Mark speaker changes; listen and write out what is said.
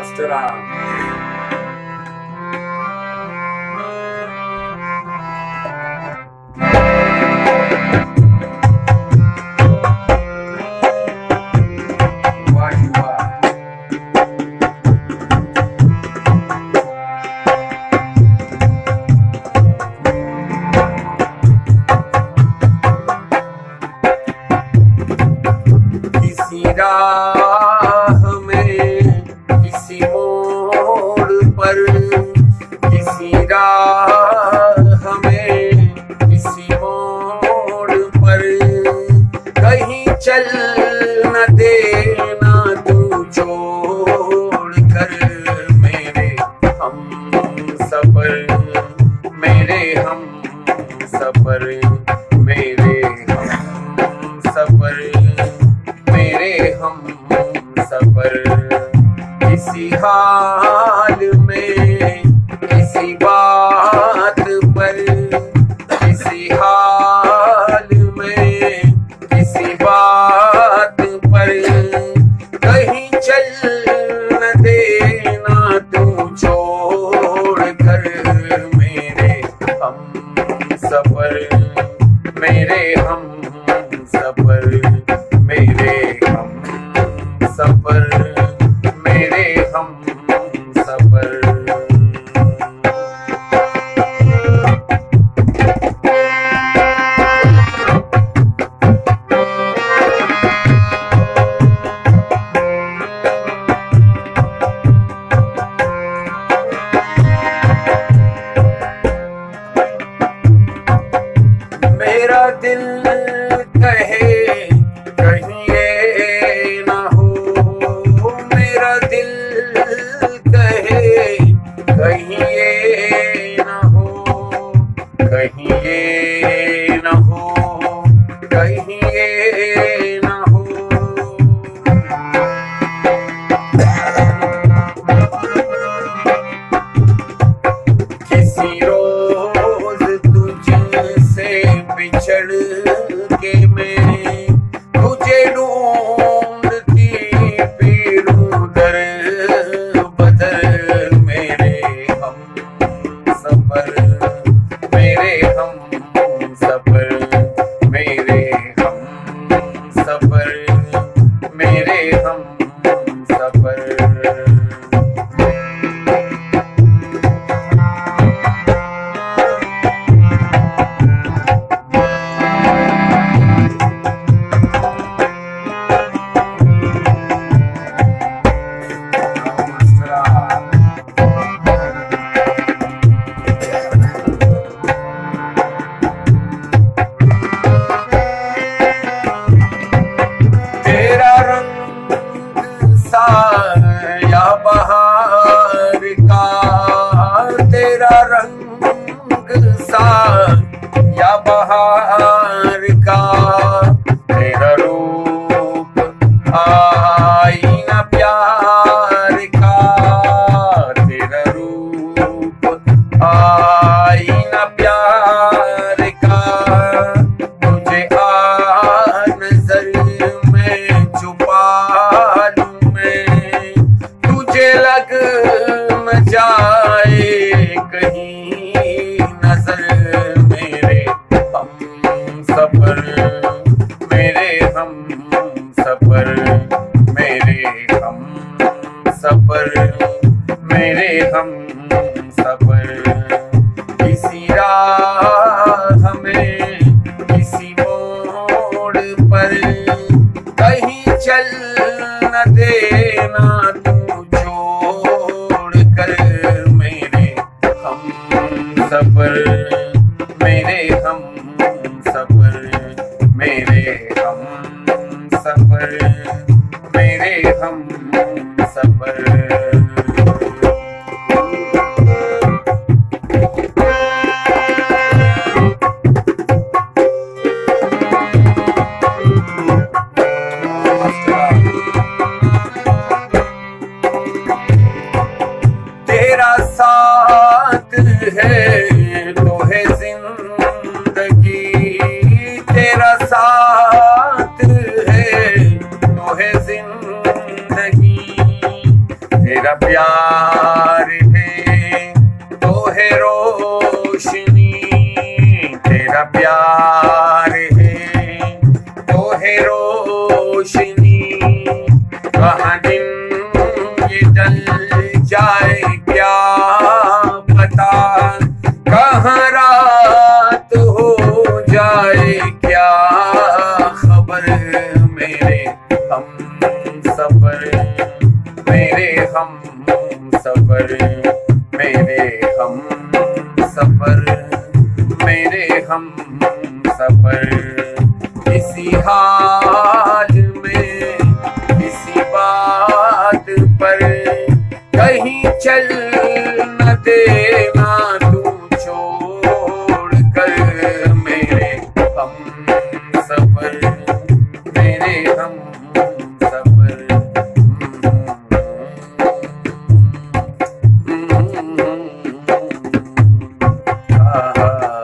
Speaker 1: मास्टरा राह में किसी मोड़ पर, किसी राह में किसी मोड़ पर कहीं चल न देना तू छोड़ कर मेरे हम सफर, मेरे हम सफर, मेरे हम सफर, मेरे हम सफर। किसी हाल में किसी बात पर, किसी हाल में किसी बात पर कहीं चल न देना तू छोड़ कर मेरे हम सफर, मेरे हम सफर, मेरे हम सफर, मेरे हम सफर। मेरा दिल कहे कहीं ये ना हो, मेरा दिल कहे कहीं ये ना हो, कहीं ये ना हो, कहीं ये ना हो। किसी रोज तुझसे बिछड़ के मैं तुझे ढूंढती फिरूं दर बदर मेरे हम सफर, मेरे हम सफर, मेरे हम सफर, मेरे हम सफर। तेरा रंग साया बहार का, तेरा रंग साया बहार का, तेरा रूप आईना प्यार का, तेरा रूप आईना प्यार का। तुझे आ नजर में छुपा लूं मैं, तुझे लग न जाए कहीं नजर मेरे हम सफर, मेरे हम सफर, मेरे हम सफर, मेरे हम सफर। किसी राह में किसी मोड़ पर कहीं चल न देना तू छोड़ कर मेरे हम सफर, मेरे हम सफर, मेरे हम सफर, मेरे हम सफर। तेरा साथ है तो है जिंदगी, तेरा साथ है तो है जिंदगी, तेरा तेरा प्यार है तो है रोशनी, तेरा प्यार है तो है रोशनी। कहाँ दिन ये डल जाए क्या पता, कहाँ रात हो जाए क्या खबर। मेरे हम सफर, मेरे हम सफर, मेरे हम सफर, मेरे हम सफर। इसी हाल में इसी बात पर कहीं चल न देना तू छोड़ कर। मेरे हम सफर, मेरे हम सफर। आहा